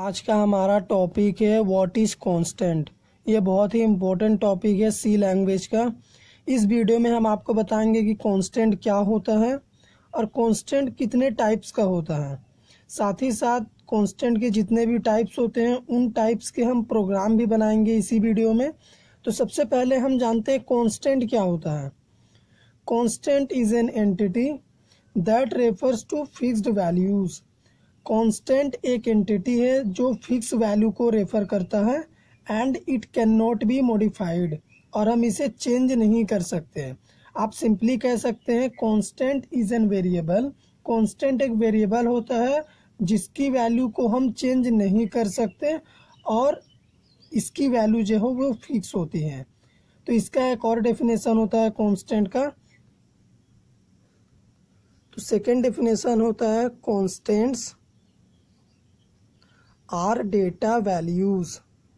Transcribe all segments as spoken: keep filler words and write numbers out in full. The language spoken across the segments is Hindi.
आज का हमारा टॉपिक है व्हाट इज कांस्टेंट। ये बहुत ही इम्पोर्टेंट टॉपिक है सी लैंग्वेज का। इस वीडियो में हम आपको बताएंगे कि कांस्टेंट क्या होता है और कांस्टेंट कितने टाइप्स का होता है। साथ ही साथ कांस्टेंट के जितने भी टाइप्स होते हैं उन टाइप्स के हम प्रोग्राम भी बनाएंगे इसी वीडियो में। तो सबसे पहले हम जानते हैं कांस्टेंट क्या होता है। Constant is an entity that refers to fixed values. Constant एक एंटिटी है जो फिक्स वैल्यू को रेफर करता है and it can not be modified, और हम इसे चेंज नहीं कर सकते। आप सिंपली कह सकते हैं constant is an variable. Constant एक वेरिएबल होता है जिसकी वैल्यू को हम चेंज नहीं कर सकते और इसकी वैल्यू जो हो वो फिक्स होती है। तो इसका एक और डेफिनेशन होता है कांस्टेंट का। तो सेकेंड डेफिनेशन होता है constants are data values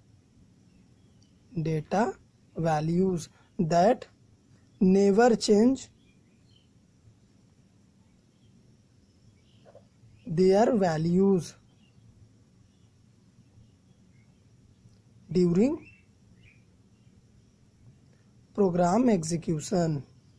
data values that never change their values during program execution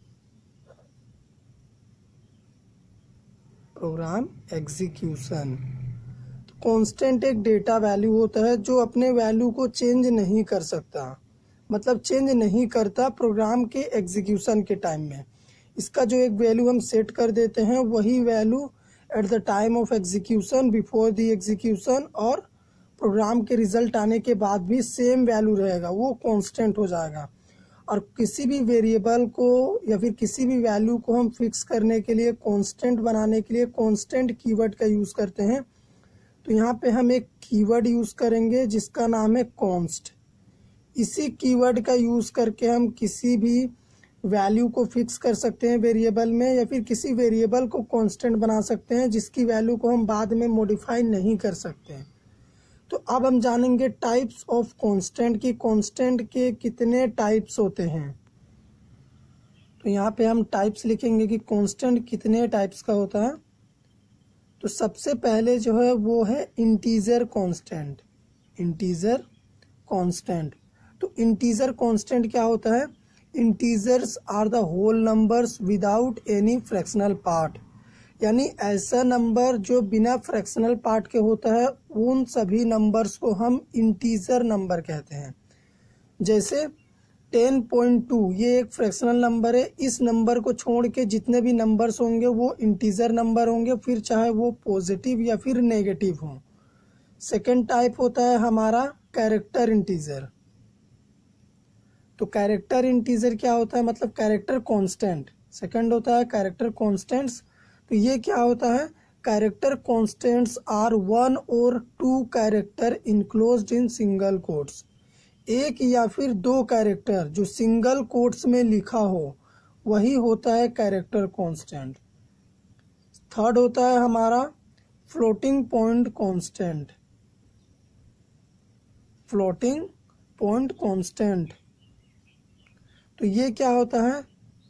program execution constant एक डेटा वैल्यू होता है जो अपने वैल्यू को चेंज नहीं कर सकता, मतलब चेंज नहीं करता प्रोग्राम के एग्जीक्यूशन के टाइम में। इसका जो एक वैल्यू हम सेट कर देते हैं वही value at the time of execution, before the execution और प्रोग्राम के रिजल्ट आने के बाद भी सेम वैल्यू रहेगा, वो कांस्टेंट हो जाएगा। और किसी भी वेरिएबल को या फिर किसी भी वैल्यू को हम फिक्स करने के लिए, कांस्टेंट बनाने के लिए कांस्टेंट कीवर्ड का यूज करते हैं। तो यहाँ पे हम एक कीवर्ड यूज करेंगे जिसका नाम है कॉन्स्ट। इसी कीवर्ड का यूज करके हम किसी भी वैल्यू को फिक्स कर सकते हैं वेरिएबल में, या फिर किसी वेरिएबल को कांस्टेंट बना सकते हैं जिसकी वैल्यू को हम बाद में मॉडिफाई नहीं कर सकते। तो अब हम जानेंगे टाइप्स ऑफ कांस्टेंट की कांस्टेंट के कितने टाइप्स होते हैं। तो यहाँ पे हम टाइप्स लिखेंगे कि कांस्टेंट कितने टाइप्स का होता है। तो सबसे पहले जो है वो है इंटीजर कांस्टेंट। इंटीजर कांस्टेंट तो इंटीजर कांस्टेंट क्या होता है? Integers are the whole numbers without any fractional part, यानी ऐसा नंबर जो बिना फ्रैक्शनल पार्ट के होता है उन सभी नंबर्स को हम इंटीजर नंबर कहते हैं। जैसे टेन पॉइंट टू ये एक फ्रैक्शनल नंबर है। इस नंबर को छोड़ के जितने भी नंबर्स होंगे वो इंटीजर नंबर होंगे, फिर चाहे वो पॉजिटिव या फिर नेगेटिव हो। सेकेंड टाइप होता है हमारा कैरेक्टर इंटीजर। तो कैरेक्टर इंटीजर क्या होता है? मतलब कैरेक्टर कांस्टेंट। सेकंड होता है कैरेक्टर कांस्टेंट्स। तो ये क्या होता है? कैरेक्टर कांस्टेंट्स आर वन और two character enclosed in single quotes. एक या फिर दो कैरेक्टर जो सिंगल कोट्स में लिखा हो वही होता है कैरेक्टर कांस्टेंट। थर्ड होता है हमारा floating point constant. Floating point constant तो ये क्या होता है?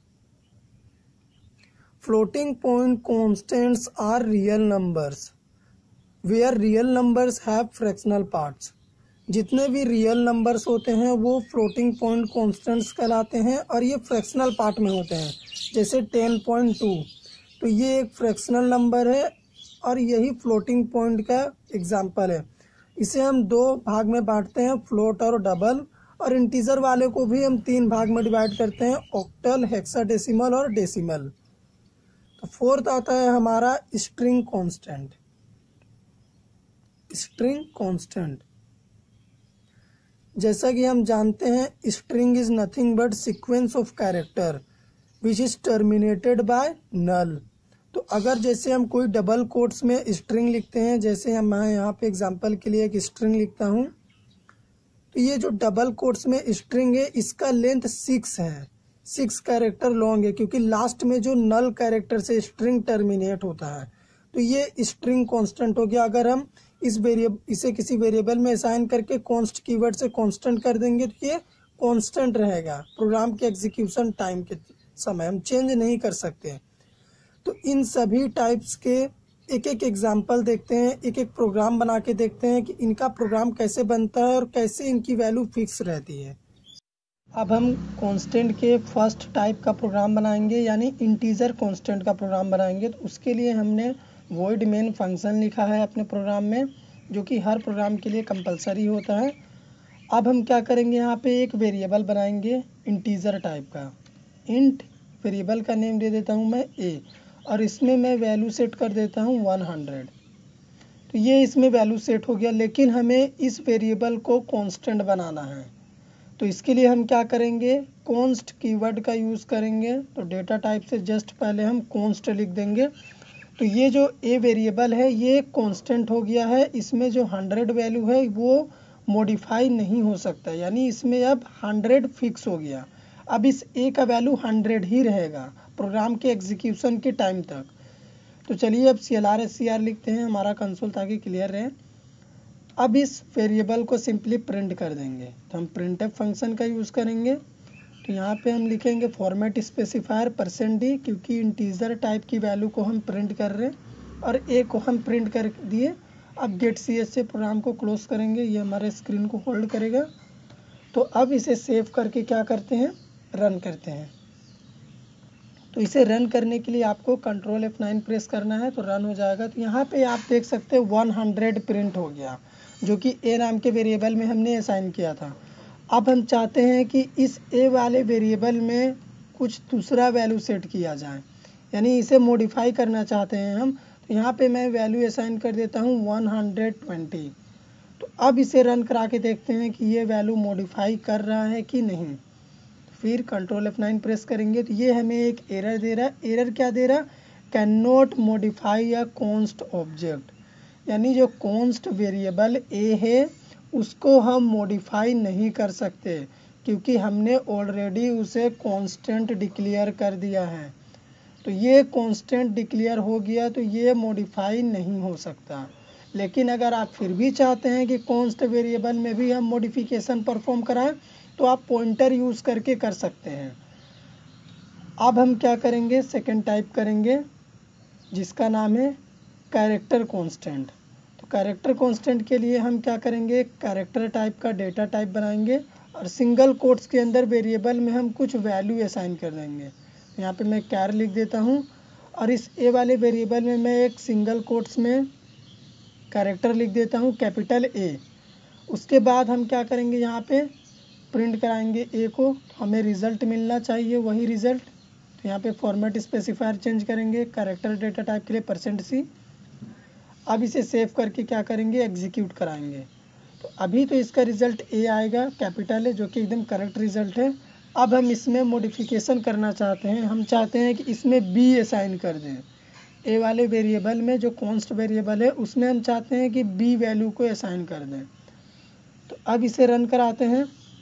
Floating point constants are real numbers where real numbers have fractional parts. जितने भी रियल नंबर्स होते हैं वो फ्लोटिंग पॉइंट कांस्टेंट्स कहलाते हैं और ये फ्रैक्शनल पार्ट में होते हैं। जैसे टेन पॉइंट टू तो ये एक फ्रैक्शनल नंबर है और यही फ्लोटिंग पॉइंट का एग्जाम्पल है। इसे हम दो भाग में बांटते हैं, फ्लोट और डबल। और इंटीजर वाले को भी हम तीन भाग में डिवाइड करते हैं, ऑक्टल, हेक्साडेसिमल और डेसिमल। तो फोर्थ आता है हमारा स्ट्रिंग कांस्टेंट। स्ट्रिंग कांस्टेंट जैसा कि हम जानते हैं string is nothing but sequence of character which is terminated by null. तो अगर जैसे हम कोई डबल कोट्स में स्ट्रिंग लिखते हैं, जैसे हम मैं यहाँ पे एग्जांपल के लिए एक स्ट्रिंग लिखता हूँ, तो ये जो डबल कोट्स में स्ट्रिंग है इसका लेंथ सिक्स है, सिक्स कैरेक्टर लॉन्ग है, क्योंकि लास्ट में जो नल कैरेक्टर से स्ट्रिंग टर्मिनेट होता है। तो ये स्ट्रिंग कांस्टेंट हो गया। अगर हम इस वेरिएबल इसे किसी वेरिएबल में असाइन करके कॉन्स्ट कीवर्ड से कांस्टेंट कर देंगे तो ये कांस्टेंट रहेगा प्रोग्राम के एग्जीक्यूशन टाइम के समय, हम चेंज नहीं कर सकते। तो इन सभी टाइप्स के एक एक एग्जाम्पल देखते हैं, एक एक प्रोग्राम बना के देखते हैं कि इनका प्रोग्राम कैसे बनता है और कैसे इनकी वैल्यू फिक्स रहती है। अब हम कांस्टेंट के फर्स्ट टाइप का प्रोग्राम बनाएंगे, यानी इंटीजर कांस्टेंट का प्रोग्राम बनाएंगे। तो उसके लिए हमने वॉइड मेन फंक्शन लिखा है अपने प्रोग्राम में, जो कि हर प्रोग्राम के लिए कंपलसरी होता है। अब हम क्या करेंगे, यहाँ पे एक वेरिएबल बनाएंगे इंटीजर टाइप का। इंट वेरिएबल का नेम दे देता हूँ मैं ए, और इसमें मैं वैल्यू सेट कर देता हूँ वन हंड्रेड। तो ये इसमें वैल्यू सेट हो गया, लेकिन हमें इस वेरिएबल को कांस्टेंट बनाना है। तो इसके लिए हम क्या करेंगे, कॉन्स्ट कीवर्ड का यूज़ करेंगे। तो डेटा टाइप से जस्ट पहले हम कॉन्स्ट लिख देंगे। तो ये जो ए वेरिएबल है ये कांस्टेंट हो गया है, इसमें जो हंड्रेड वैल्यू है वो मॉडिफाई नहीं हो सकता, यानी इसमें अब हंड्रेड फिक्स हो गया। अब इस ए का वैल्यू हंड्रेड ही रहेगा प्रोग्राम के एग्जीक्यूशन के टाइम तक। तो चलिए अब C L R S C R लिखते हैं हमारा कंसोल, ताकि क्लियर रहे। अब इस वेरिएबल को सिंपली प्रिंट कर देंगे। तो हम प्रिंटफ फंक्शन का यूज़ करेंगे। तो यहाँ पे हम लिखेंगे फॉर्मेट स्पेसिफायर परसेंट डी, क्योंकि इंटीजर टाइप की वैल्यू को हम प्रिंट कर रहे हैं, और ए को हम प्रिंट कर दिए। अब गेट सी एच से प्रोग्राम को क्लोज करेंगे, ये हमारे स्क्रीन को होल्ड करेगा। तो अब इसे सेव करके क्या करते हैं, रन करते हैं। तो इसे रन करने के लिए आपको कंट्रोल एफ नाइन प्रेस करना है, तो रन हो जाएगा। तो यहाँ पे आप देख सकते हैं वन हंड्रेड प्रिंट हो गया, जो कि ए नाम के वेरिएबल में हमने असाइन किया था। अब हम चाहते हैं कि इस ए वाले वेरिएबल में कुछ दूसरा वैल्यू सेट किया जाए, यानी इसे मॉडिफाई करना चाहते हैं हम। तो यहाँ पे मैं वैल्यू असाइन कर देता हूँ वन हंड्रेड ट्वेंटी। तो अब इसे रन करा के देखते हैं कि ये वैल्यू मॉडिफाई कर रहा है कि नहीं। फिर कंट्रोल एफ नाइन प्रेस करेंगे तो ये हमें एक एरर दे रहा है। एरर क्या दे रहा, can not modify a const object, यानी जो कॉन्स्ट वेरिएबल ए है उसको हम मॉडिफाई नहीं कर सकते, क्योंकि हमने ऑलरेडी उसे कांस्टेंट डिक्लेयर कर दिया है। तो ये कांस्टेंट डिक्लेयर हो गया, तो ये मॉडिफाई नहीं हो सकता। लेकिन अगर आप फिर भी चाहते हैं कि कॉन्स्ट वेरिएबल में भी हम मॉडिफिकेशन परफॉर्म कराएं, तो आप पॉइंटर यूज़ करके कर सकते हैं। अब हम क्या करेंगे, सेकंड टाइप करेंगे जिसका नाम है कैरेक्टर कांस्टेंट। तो कैरेक्टर कांस्टेंट के लिए हम क्या करेंगे, कैरेक्टर टाइप का डेटा टाइप बनाएंगे, और सिंगल कोट्स के अंदर वेरिएबल में हम कुछ वैल्यू असाइन कर देंगे। तो यहाँ पे मैं कैर लिख देता हूँ, और इस ए वाले वेरिएबल में मैं एक सिंगल कोट्स में कैरेक्टर लिख देता हूँ कैपिटल ए। उसके बाद हम क्या करेंगे, यहाँ पे प्रिंट कराएंगे ए को, हमें रिज़ल्ट मिलना चाहिए वही रिज़ल्ट। तो यहाँ पे फॉर्मेट स्पेसिफायर चेंज करेंगे कैरेक्टर डेटा टाइप के लिए परसेंट सी। अब इसे सेव करके क्या करेंगे, एग्जीक्यूट कराएंगे। तो अभी तो इसका रिज़ल्ट ए आएगा, कैपिटल है, जो कि एकदम करेक्ट रिज़ल्ट है। अब हम इसमें मॉडिफिकेशन करना चाहते हैं, हम चाहते हैं कि इसमें बी असाइन कर दें। ए वाले वेरिएबल में जो कॉन्स्ट वेरिएबल है उसमें हम चाहते हैं कि बी वैल्यू को असाइन कर दें। तो अब इसे रन कराते हैं।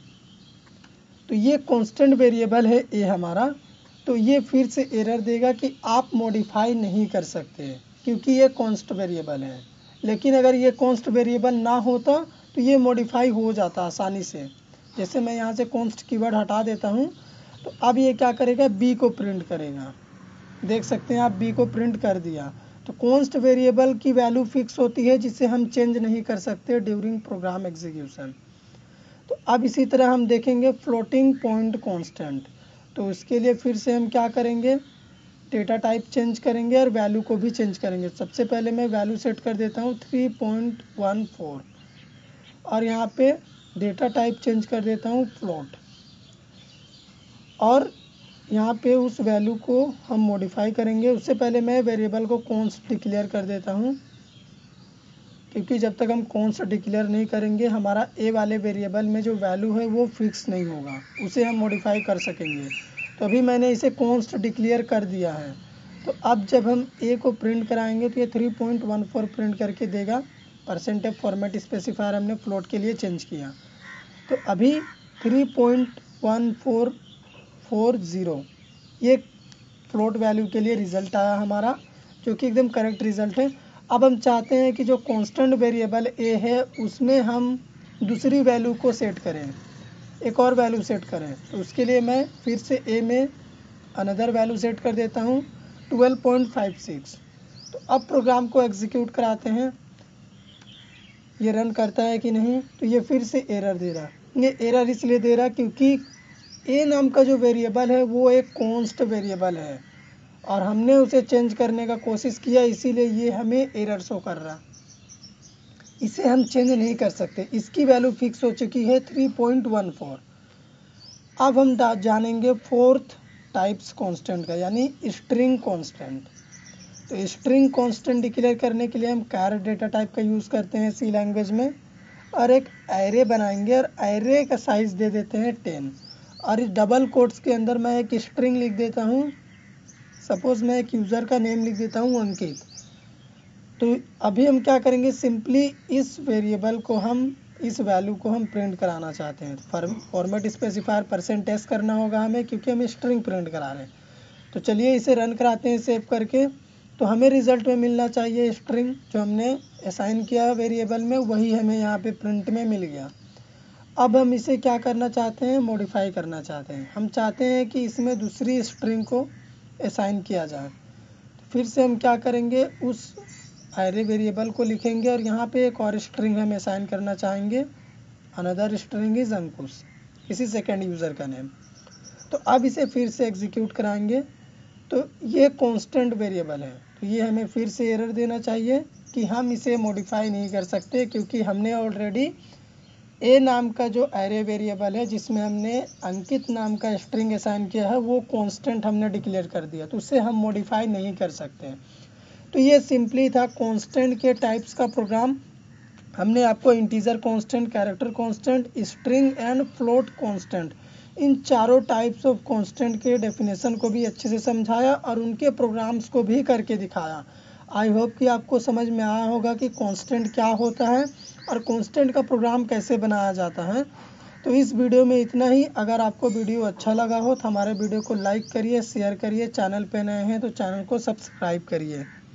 तो ये कांस्टेंट वेरिएबल है ए हमारा, तो ये फिर से एरर देगा कि आप मॉडिफाई नहीं कर सकते, क्योंकि ये कॉन्स्ट वेरिएबल है। लेकिन अगर ये कॉन्स्ट वेरिएबल ना होता तो ये मॉडिफाई हो जाता आसानी से। जैसे मैं यहाँ से कॉन्स्ट कीवर्ड हटा देता हूँ, तो अब ये क्या करेगा, बी को प्रिंट करेगा। देख सकते हैं आप, बी को प्रिंट कर दिया। तो कॉन्स्ट वेरिएबल की वैल्यू फिक्स होती है, जिसे हम चेंज नहीं कर सकते ड्यूरिंग प्रोग्राम एग्जीक्यूशन। तो अब इसी तरह हम देखेंगे फ्लोटिंग पॉइंट कांस्टेंट। तो इसके लिए फिर से हम क्या करेंगे, डेटा टाइप चेंज करेंगे और वैल्यू को भी चेंज करेंगे। सबसे पहले मैं वैल्यू सेट कर देता हूँ थ्री पॉइंट वन फोर, और यहाँ पे डेटा टाइप चेंज कर देता हूँ फ्लोट, और यहाँ पे उस वैल्यू को हम मॉडिफाई करेंगे। उससे पहले मैं वेरिएबल को कॉन्स्ट डिक्लेयर कर देता हूँ, क्योंकि जब तक हम कॉन्स्ट डिक्लेयर नहीं करेंगे हमारा ए वाले वेरिएबल में जो वैल्यू है वो फिक्स नहीं होगा, उसे हम मॉडिफाई कर सकेंगे। तो अभी मैंने इसे कॉन्स्ट डिक्लेयर कर दिया है। तो अब जब हम ए को प्रिंट कराएंगे तो ये three point one four print करके देगा। परसेंटेज फॉर्मेट स्पेसिफायर हमने फ्लोट के लिए चेंज किया। तो अभी three point one four four zero ये फ्लोट वैल्यू के लिए रिज़ल्ट आया हमारा, जो कि एकदम करेक्ट रिज़ल्ट है। अब हम चाहते हैं कि जो कांस्टेंट वेरिएबल ए है उसमें हम दूसरी वैल्यू को सेट करें, एक और वैल्यू सेट करें। तो उसके लिए मैं फिर से ए में अनदर वैल्यू सेट कर देता हूँ ट्वेल्व पॉइंट फाइव सिक्स। तो अब प्रोग्राम को एग्जीक्यूट कराते हैं, ये रन करता है कि नहीं। तो ये फिर से एरर दे रहा, ये एरर इसलिए दे रहा क्योंकि ए नाम का जो वेरिएबल है वो एक कॉन्स्ट वेरिएबल है और हमने उसे चेंज करने का कोशिश किया, इसीलिए ये हमें एरर शो कर रहा। इसे हम चेंज नहीं कर सकते, इसकी वैल्यू फिक्स हो चुकी है थ्री पॉइंट वन फोर। अब हम जानेंगे फोर्थ टाइप्स कांस्टेंट का, यानी स्ट्रिंग कांस्टेंट। तो स्ट्रिंग कांस्टेंट डिक्लेयर करने के लिए हम कैरेट डेटा टाइप का यूज़ करते हैं सी लैंग्वेज में, और एक एरे बनाएंगे और एरे का साइज दे देते हैं टेन, और इस डबल कोट्स के अंदर मैं एक स्ट्रिंग लिख देता हूँ। सपोज मैं एक यूज़र का नेम लिख देता हूँ अंकित। तो अभी हम क्या करेंगे, सिंपली इस वेरिएबल को हम इस वैल्यू को हम प्रिंट कराना चाहते हैं। फॉर्मेट स्पेसिफायर परसेंट एस करना होगा हमें, क्योंकि हम स्ट्रिंग प्रिंट करा रहे हैं। तो चलिए इसे रन कराते हैं सेव करके। तो हमें रिजल्ट में मिलना चाहिए स्ट्रिंग, जो हमने असाइन किया वेरिएबल में वही हमें यहाँ पे प्रिंट में मिल गया। अब हम इसे क्या करना चाहते हैं, मॉडिफाई करना चाहते हैं। हम चाहते हैं कि इसमें दूसरी स्ट्रिंग को असाइन किया जाए। तो फिर से हम क्या करेंगे, उस एरे वेरिएबल को लिखेंगे और यहाँ पे एक और स्ट्रिंग हम असाइन करना चाहेंगे। अनदर स्ट्रिंग इज अंकुश, किसी सेकेंड यूज़र का नेम। तो अब इसे फिर से एग्जीक्यूट कराएंगे। तो ये कांस्टेंट वेरिएबल है, तो ये हमें फिर से एरर देना चाहिए कि हम इसे मॉडिफाई नहीं कर सकते, क्योंकि हमने ऑलरेडी ए नाम का जो एरे वेरिएबल है जिसमें हमने अंकित नाम का स्ट्रिंग असाइन किया है वो कांस्टेंट हमने डिक्लेयर कर दिया, तो उसे हम मॉडिफाई नहीं कर सकते। तो ये सिंपली था कांस्टेंट के टाइप्स का प्रोग्राम। हमने आपको integer constant, character constant, string and float constant, इन चारों टाइप्स ऑफ कांस्टेंट के डेफिनेशन को भी अच्छे से समझाया और उनके प्रोग्राम्स को भी करके दिखाया। आई होप कि आपको समझ में आया होगा कि कांस्टेंट क्या होता है और कांस्टेंट का प्रोग्राम कैसे बनाया जाता है। तो इस वीडियो में इतना ही। अगर आपको वीडियो अच्छा लगा हो तो हमारे वीडियो को लाइक करिए, शेयर करिए, चैनल पे नए हैं तो चैनल को सब्सक्राइब करिए।